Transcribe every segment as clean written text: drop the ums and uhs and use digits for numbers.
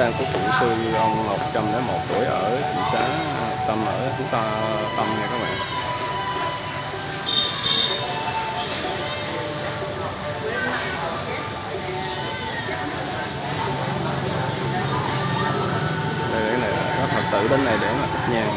tang của cụ sư ông 101 tuổi ở thị xã Tâm ở chúng ta Tâm nha các bạn. Đây cái này có Phật tử đến này để mà thắp nhang.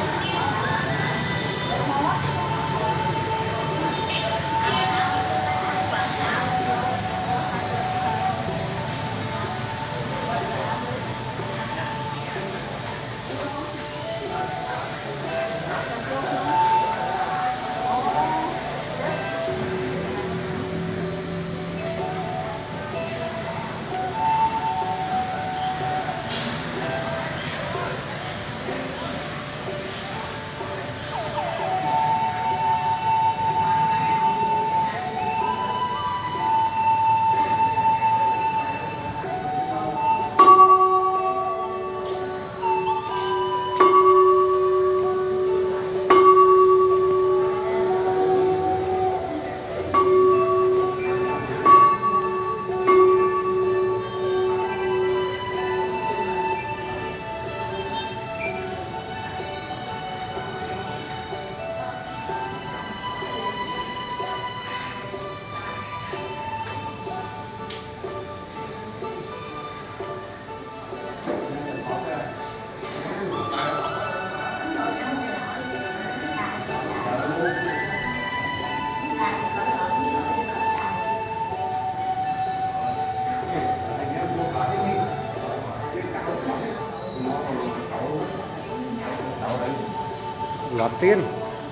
Lọt tiên.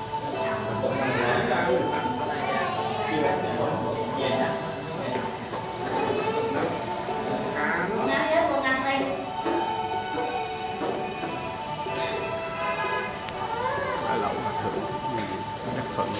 Lẩu là thử chắc thuận.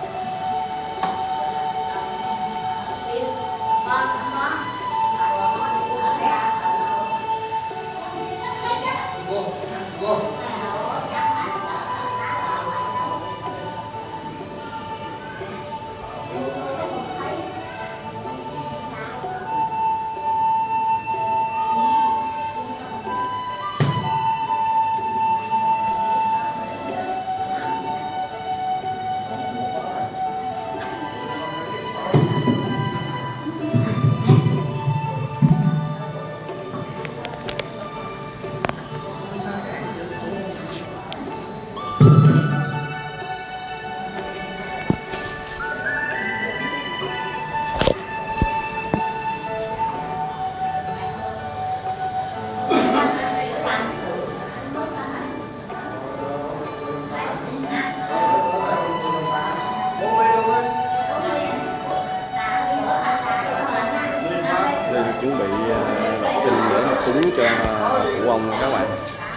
Chuẩn bị đọc kinh để mà cúng cho cụ ông các bạn.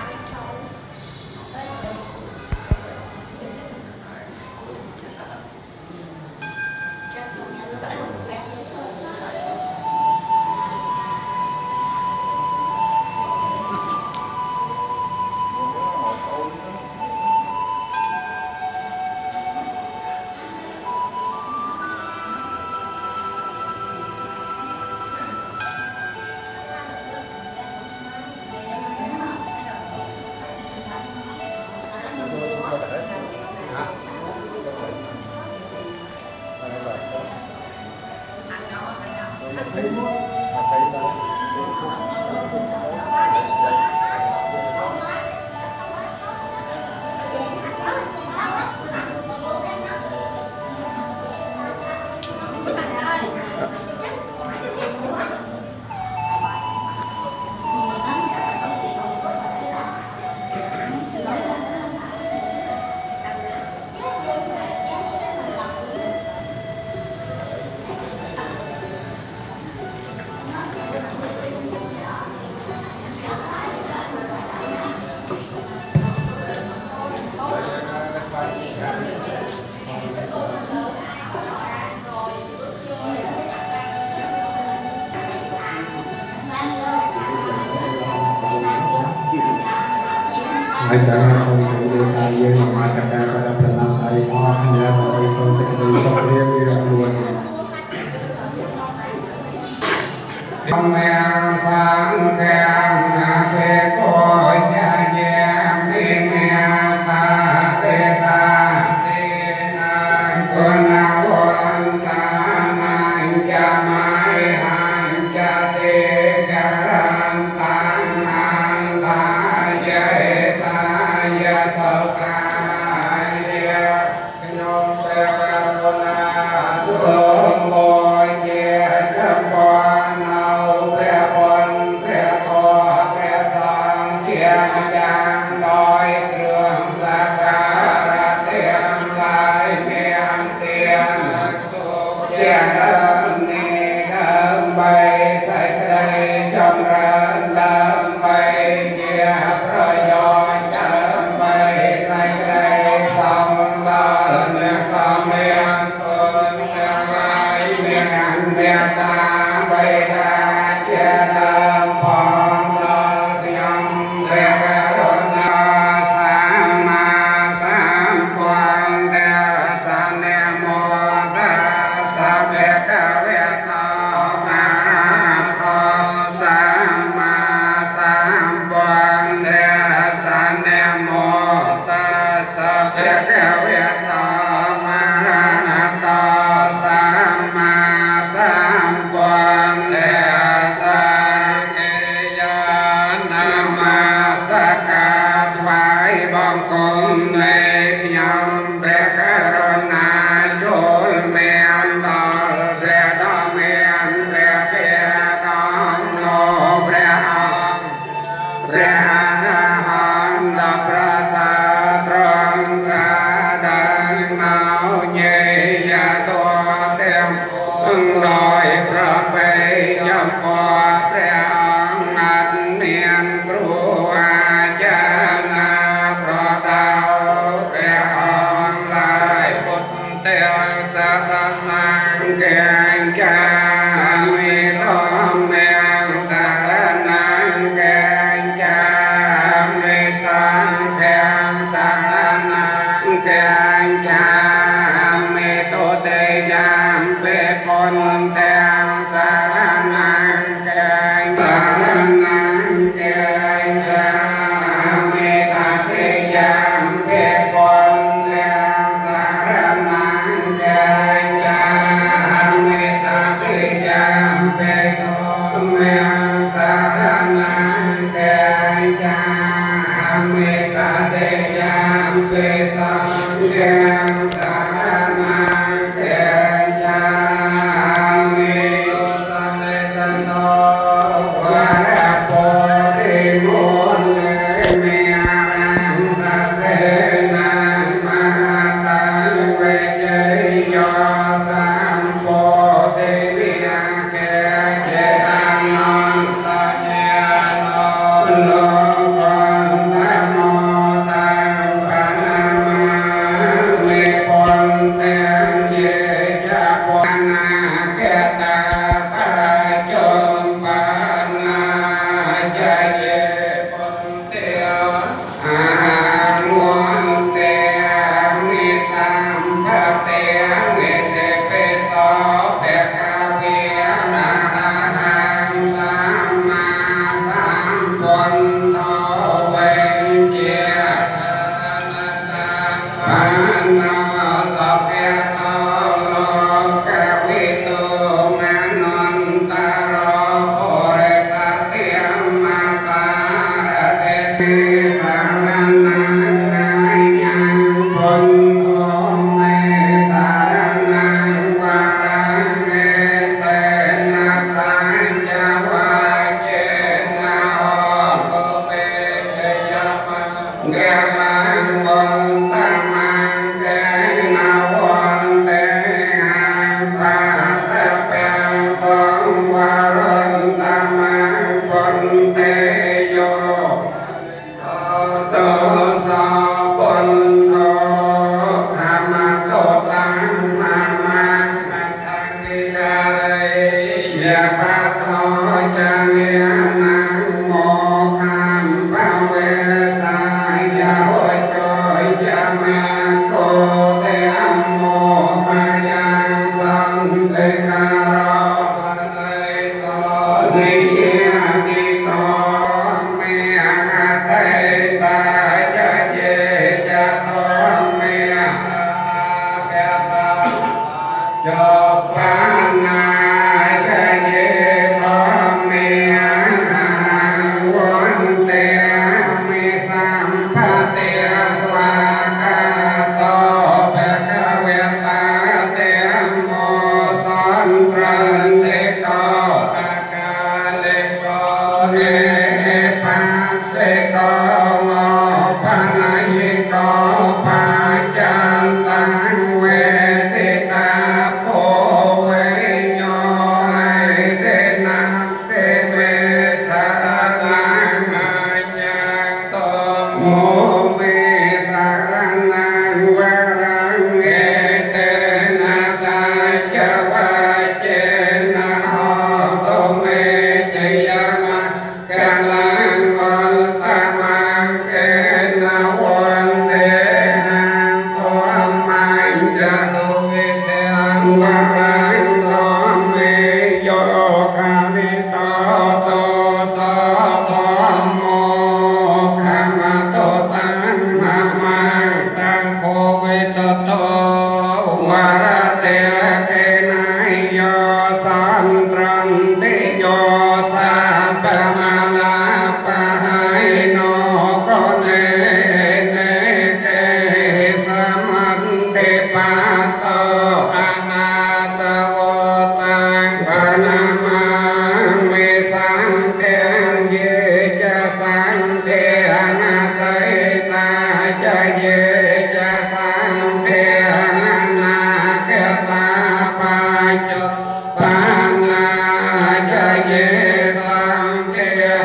Hãy subscribe cho kênh Ghiền Mì Gõ để không bỏ lỡ những video hấp dẫn. Giang cha mê tô tê giam bê pon tang sa năng keng sa năng keng cha mê ta tê giam bê pon tang sa năng keng cha mê ta tê giam bê pon tang sa năng keng cha mê ta tê giam bê sang keng sa năng keng cha mê sang lê tân đô qua ra po tê môn lê mê a sa sê năng ma tăng quê chế do sang po tê vi a kê chế an non ta nhé non lo con ta mô tăng pa na ma mê pon tăng ye cha pon na kê ta ta chôm pa na cha ye pon tiêu a nguồn tiêu ni sam pa tiêu ni te pe so pe ca kia na hang sam ma sam pon tho wen chia Pano so ke so lo ka vi tu na non ta ro o re sa tiam ma sa ra te si sa ra na na yang pon om me sa ra na wa ra ne te na sa cha wa che na o ko pe che cha ma nghe lang bon ta mang ke na won te ang pa ta pe song wa ron ta mang bon te yo to so bon tho kha ma to tang ma ma na tang ni la re ya pa tho cha nghe nang mo kham pa we sa ya hoi trôi cha ma cô te am mô ma yang sang te ca ro pa nei to ni ya ni to me a te ta cha ye cha to me a ca ta cho pa na ca ye to me a won te me sam pa te swa ca to pe ca ve ta te mo son tran te ko ta ca le ko ne pa se ko lo pa na ye ko pa chan tan we te ta po we nyo ai te na te me sa la ma nhang to mô me sa năng wa rang nghe te na sa cha wa che na ho to me che ya ma ca lang con ta mang ke na won te hang tho mai cha no me te ang wa rang tho me yo ca ni to to so tho mo kha ma to tang ma mang sang kho ve to to wa ra te ke nai yo sam trăng te yo sa pa ma la pa hai no ko ne ne ke sa man te pa to ana ta wo tang pa na ma me sang te ye cha sang te ana tai ta cha ye cha sang te ana na ke ta pa cho pa na cha ye sang te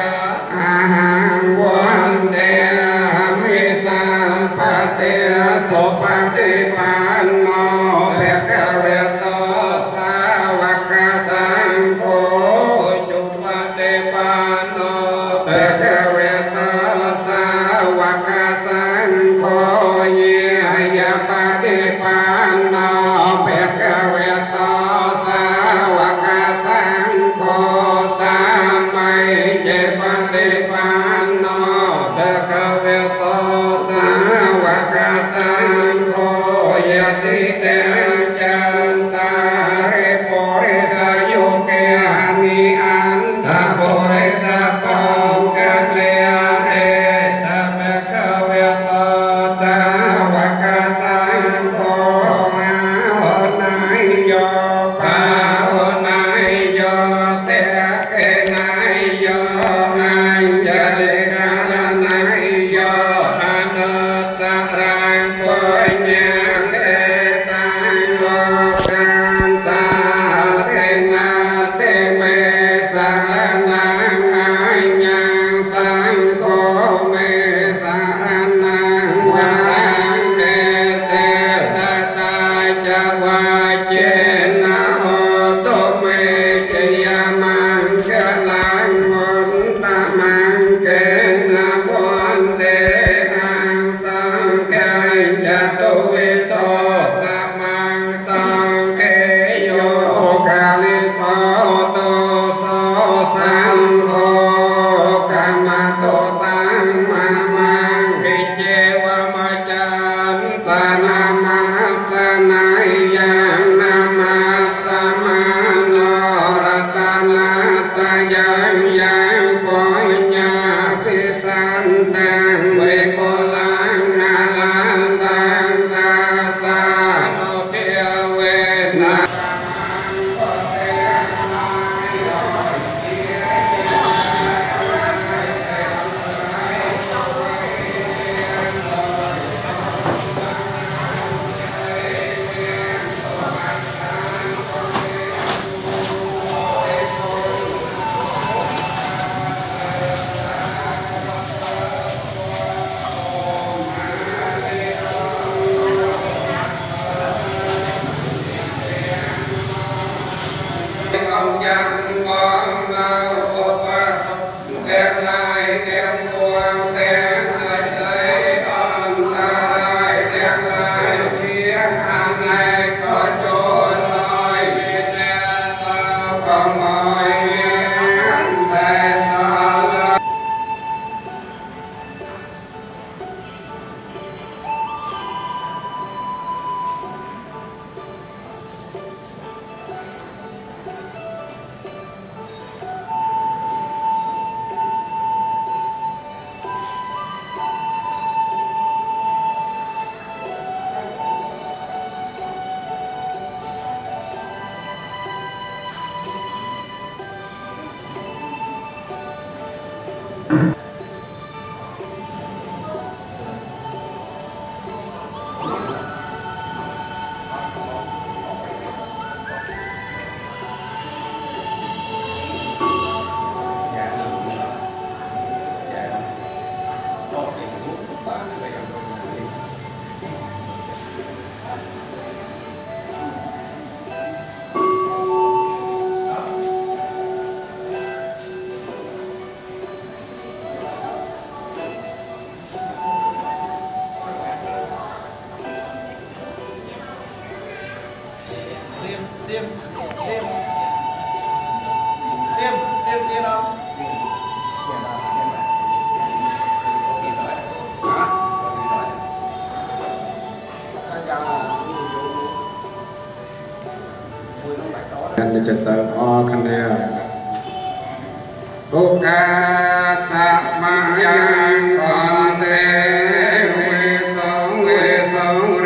a hang won te me sang pa te so pa te pa no pe ka ve to sa wa ka sang ko chu pa te pa no pe ka ve to sa wa ka sang ko ye ya pa Để cho sợ ho khăn nè Phúc ca sa ma yang con thế, we sống